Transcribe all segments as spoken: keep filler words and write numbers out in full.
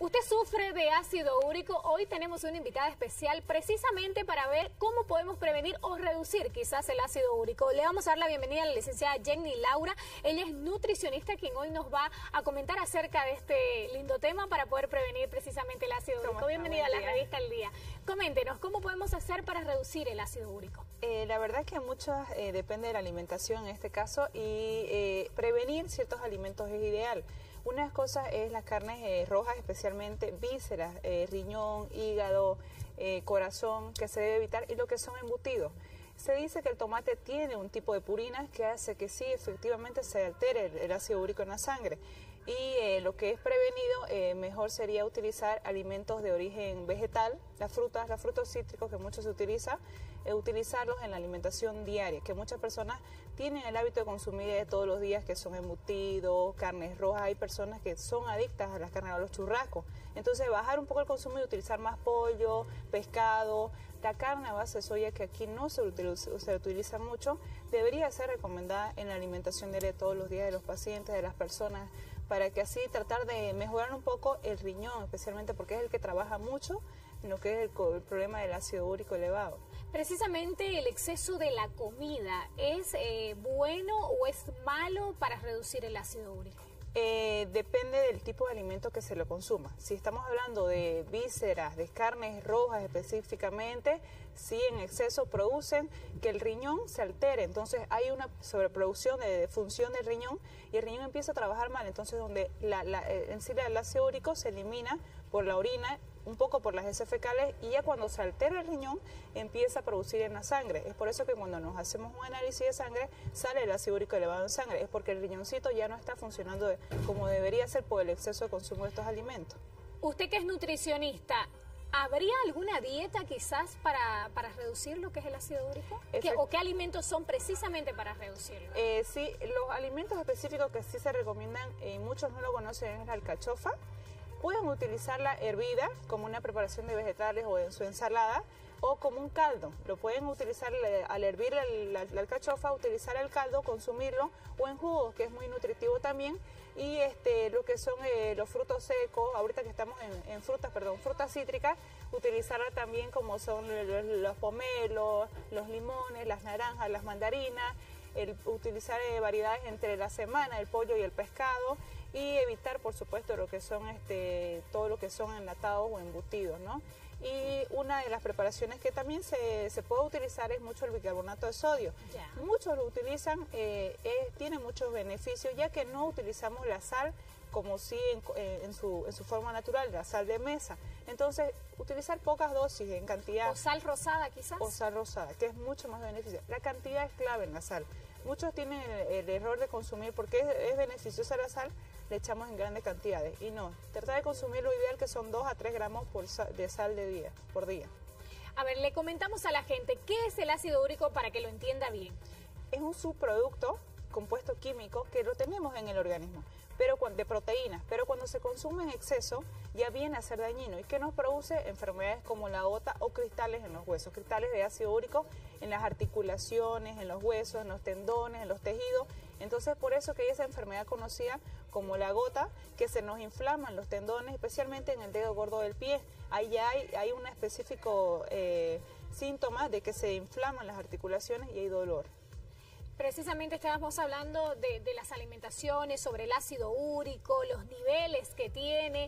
Usted sufre de ácido úrico. Hoy tenemos una invitada especial precisamente para ver cómo podemos prevenir o reducir quizás el ácido úrico. Le vamos a dar la bienvenida a la licenciada Jenny Laura. Ella es nutricionista quien hoy nos va a comentar acerca de este lindo tema para poder prevenir precisamente el ácido úrico. Bienvenida a la revista El Día. Coméntenos, ¿cómo podemos hacer para reducir el ácido úrico? Eh, la verdad es que mucho eh, depende de la alimentación en este caso y eh, prevenir ciertos alimentos es ideal. Una cosa es las carnes eh, rojas, especialmente vísceras, eh, riñón, hígado, eh, corazón, que se debe evitar, y lo que son embutidos. Se dice que el tomate tiene un tipo de purina que hace que sí, efectivamente se altere el, el ácido úrico en la sangre. Y eh, lo que es prevenido, eh, mejor sería utilizar alimentos de origen vegetal, las frutas, los frutos cítricos que mucho se utiliza, eh, utilizarlos en la alimentación diaria, que muchas personas tienen el hábito de consumir eh, todos los días, que son embutidos, carnes rojas. Hay personas que son adictas a las carnes, a los churrascos. Entonces, bajar un poco el consumo y utilizar más pollo, pescado. La carne a base de soya, que aquí no se utiliza, se utiliza mucho, debería ser recomendada en la alimentación diaria todos los días de los pacientes, de las personas, para que así tratar de mejorar un poco el riñón, especialmente porque es el que trabaja mucho en lo que es el, el problema del ácido úrico elevado. Precisamente el exceso de la comida, ¿es eh, bueno o es malo para reducir el ácido úrico? Eh, depende del tipo de alimento que se lo consuma. Si estamos hablando de vísceras, de carnes rojas específicamente, sí en exceso producen que el riñón se altere. Entonces hay una sobreproducción de, de función del riñón y el riñón empieza a trabajar mal. Entonces donde la, la, en sí el ácido úrico se elimina por la orina, un poco por las heces fecales, y ya cuando se altera el riñón empieza a producir en la sangre. Es por eso que cuando nos hacemos un análisis de sangre sale el ácido úrico elevado en sangre, es porque el riñoncito ya no está funcionando de, como debería ser por el exceso de consumo de estos alimentos. Usted que es nutricionista, ¿habría alguna dieta quizás para, para reducir lo que es el ácido úrico? ¿Qué, ¿O qué alimentos son precisamente para reducirlo? Eh, sí, los alimentos específicos que sí se recomiendan, y eh, muchos no lo conocen, es la alcachofa. Pueden utilizarla hervida como una preparación de vegetales o en su ensalada, o como un caldo. Lo pueden utilizar al hervir la, la, la alcachofa, utilizar el caldo, consumirlo, o en jugos, que es muy nutritivo también. Y este, lo que son eh, los frutos secos, ahorita que estamos en, en frutas, perdón, frutas cítricas, utilizarla también como son los, los pomelos, los limones, las naranjas, las mandarinas, el utilizar eh, variedades entre la semana, el pollo y el pescado, y evitar, por supuesto, lo que son este, todo lo que son enlatados o embutidos, ¿no? Y una de las preparaciones que también se, se puede utilizar es mucho el bicarbonato de sodio. Ya. Muchos lo utilizan, eh, eh, tiene muchos beneficios, ya que no utilizamos la sal como si en, eh, en, su, en su forma natural, la sal de mesa. Entonces, utilizar pocas dosis en cantidad. ¿O sal rosada quizás? O sal rosada, que es mucho más beneficiosa. La cantidad es clave en la sal. Muchos tienen el, el error de consumir, porque es, es beneficiosa la sal, le echamos en grandes cantidades. Y no, tratar de consumir lo ideal, que son dos a tres gramos por sal, de sal de día, por día. A ver, le comentamos a la gente, ¿qué es el ácido úrico para que lo entienda bien? Es un subproducto, compuesto químico, que lo tenemos en el organismo, pero de proteínas, pero cuando se consume en exceso ya viene a ser dañino y que nos produce enfermedades como la gota o cristales en los huesos, cristales de ácido úrico en las articulaciones, en los huesos, en los tendones, en los tejidos. Entonces, por eso que hay esa enfermedad conocida como la gota, que se nos inflaman los tendones, especialmente en el dedo gordo del pie. Ahí ya hay, hay un específico eh, síntoma de que se inflaman las articulaciones y hay dolor. Precisamente estábamos hablando de, de las alimentaciones, sobre el ácido úrico, los niveles que tiene,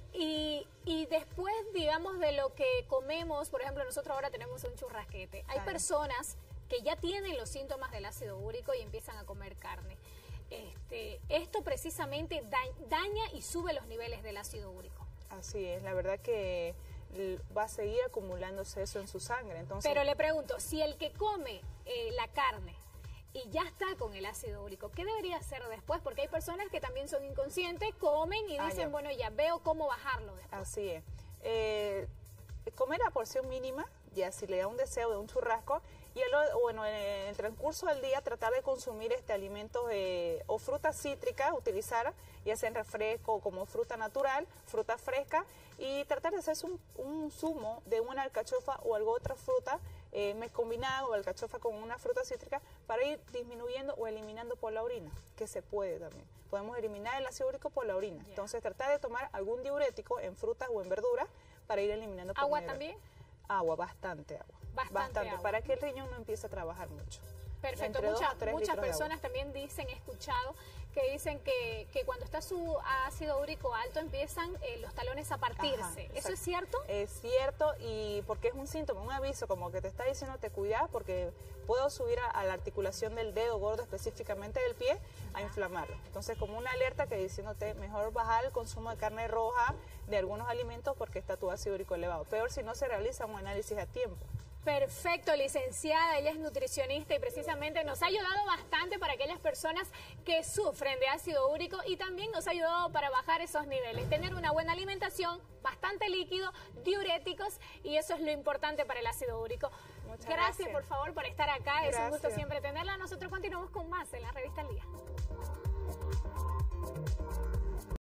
y, y después, digamos, de lo que comemos. Por ejemplo, nosotros ahora tenemos un churrasquete. Hay claro. personas que ya tienen los síntomas del ácido úrico y empiezan a comer carne. Este, esto precisamente da, daña y sube los niveles del ácido úrico. Así es, la verdad que va a seguir acumulándose eso en su sangre. Entonces... Pero le pregunto, si el que come eh, la carne y ya está con el ácido úrico, ¿qué debería hacer después? Porque hay personas que también son inconscientes, comen y dicen, ah, ya. bueno, ya veo cómo bajarlo después. Así es. Eh, comer a porción mínima, ya si le da un deseo de un churrasco, y el, bueno, en el transcurso del día tratar de consumir este alimentos eh, o frutas cítricas, utilizar ya sea en refresco como fruta natural, fruta fresca, y tratar de hacerse un, un zumo de una alcachofa o alguna otra fruta eh, me combinado alcachofa con una fruta cítrica para ir disminuyendo o eliminando por la orina, que se puede también. Podemos eliminar el ácido úrico por la orina. Yeah. Entonces tratar de tomar algún diurético en frutas o en verduras para ir eliminando por ¿Agua medio. también? Agua, bastante agua. Bastante, bastante agua. Para que el riñón no empiece a trabajar mucho. Perfecto, Mucha, muchas personas también dicen, he escuchado, que dicen que, que cuando está su ácido úrico alto empiezan eh, los talones a partirse. Ajá, ¿eso es cierto? Es cierto, y porque es un síntoma, un aviso, como que te está diciendo te cuidas porque puedo subir a, a la articulación del dedo gordo, específicamente del pie, a inflamarlo. Entonces, como una alerta que diciéndote mejor bajar el consumo de carne roja, de algunos alimentos, porque está tu ácido úrico elevado. Peor si no se realiza un análisis a tiempo. Perfecto, licenciada, ella es nutricionista y precisamente nos ha ayudado bastante para aquellas personas que sufren de ácido úrico y también nos ha ayudado para bajar esos niveles, tener una buena alimentación, bastante líquido, diuréticos y eso es lo importante para el ácido úrico. Muchas gracias, gracias por favor por estar acá, gracias. Es un gusto siempre tenerla. Nosotros continuamos con más en la revista El Día.